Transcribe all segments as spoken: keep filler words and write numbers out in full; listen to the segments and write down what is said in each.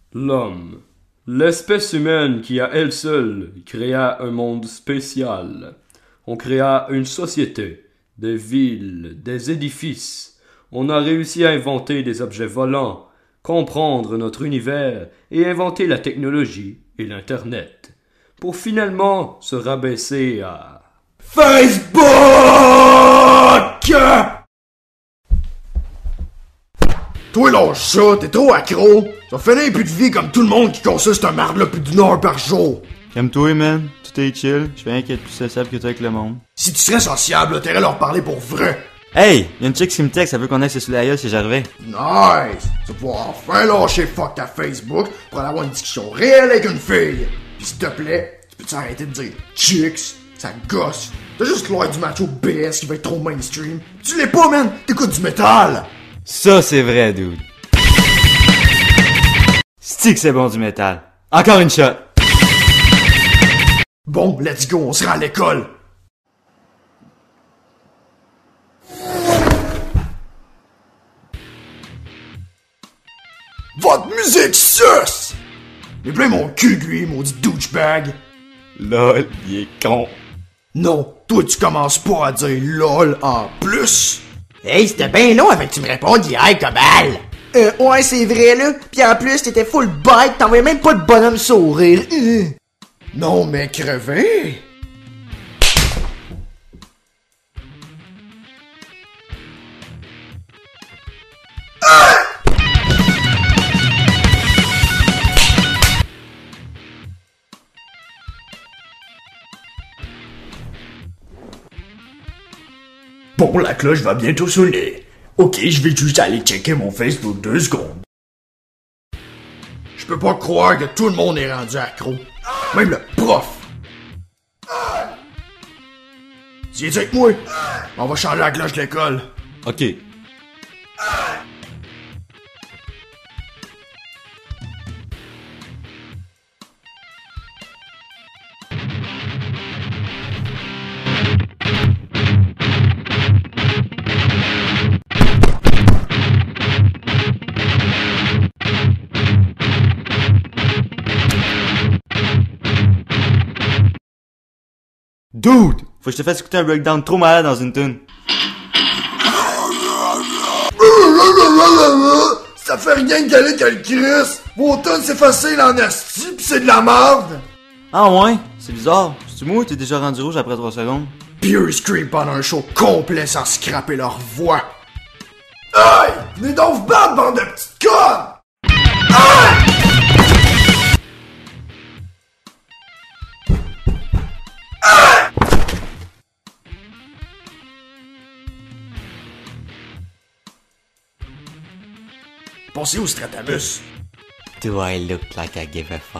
L'homme, l'espèce humaine qui à elle seule créa un monde spécial. On créa une société, des villes, des édifices. On a réussi à inventer des objets volants, comprendre notre univers et inventer la technologie et l'Internet, pour finalement se rabaisser à... Facebook! Toi, lâche ça, t'es trop accro. Tu vas finir plus de vie comme tout le monde qui consomme cette merde-là plus d'une heure par jour. Calme-toi, man. Tout est chill. Je fais rien qu'être plus sociable que toi avec le monde. Si tu serais sociable, là, t'aurais leur parler pour vrai. Hey! Y'a une chick qui me texte, elle veut qu'on aille se saouler la gueule si j'arrivais. Nice! Tu vas pouvoir enfin lâcher fuck ta Facebook pour aller avoir une discussion réelle avec une fille. Pis s'il te plaît, tu peux t'arrêter de dire chicks, ça gosse. T'as juste l'air du macho B S qui va être trop mainstream. Tu l'es pas, man! T'écoutes du métal! Ça, c'est vrai, dude. Stick, c'est bon du métal. Encore une shot. Bon, let's go, on sera à l'école. Votre musique suce! Mais plein mon cul de lui, maudit douchebag. Lol, il est con. Non, toi tu commences pas à dire lol en plus. Hey, c'était bien long avant que tu me répondes hier, Cobal! Euh, ouais, c'est vrai, là. Pis en plus, t'étais full bite, t'envoyais même pas de bonhomme sourire. Euh. Non, mais crevé. Bon, la cloche va bientôt sonner. Ok, je vais juste aller checker mon Facebook deux secondes. Je peux pas croire que tout le monde est rendu accro. Même le prof. Tu es avec moi? On va changer la cloche de l'école. Ok. Dude! Faut que je te fasse écouter un breakdown trop malade dans une tune. Ça fait rien de galer qu'elle crisse. Vos tonnes c'est facile en asti pis c'est de la merde. Ah ouais? C'est bizarre. C'est moi ou t'es déjà rendu rouge après trois secondes? Pure scream pendant un show complet sans scraper leur voix. Aïe! Venez donc vous battre, bande de petites connes! Aïe! Pensez au Stratamus. Do I look like I give a fuck?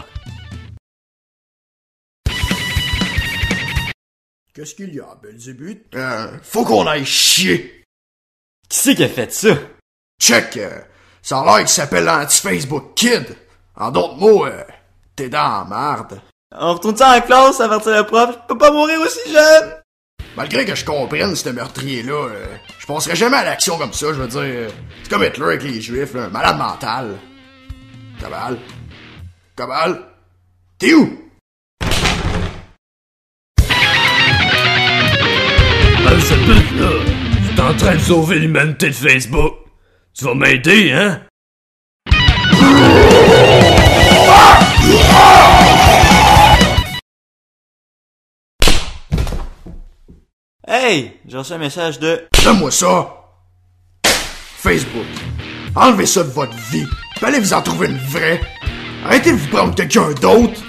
Qu'est-ce qu'il y a, Belzébuth? Euh, faut qu'on aille chier. Qui c'est qui a fait ça? Check, euh, ça a l'air qu'il s'appelle l'anti-Facebook Kid. En d'autres mots, euh, t'es dans la merde. On retourne ça en classe, avertir le prof, je peux pas mourir aussi jeune! Malgré que je comprenne ce meurtrier-là, euh, je penserais jamais à l'action comme ça, je veux dire. Euh, c'est comme Hitler avec les Juifs, là, un malade mental. Cobal? Cobal? T'es où? Belzébuth, là, je suis en train de sauver l'humanité de Facebook. Tu vas m'aider, hein? Hey! J'ai reçu un message de... Donne-moi ça! Facebook. Enlevez ça de votre vie. Allez vous en trouver une vraie. Arrêtez de vous prendre quelqu'un d'autre.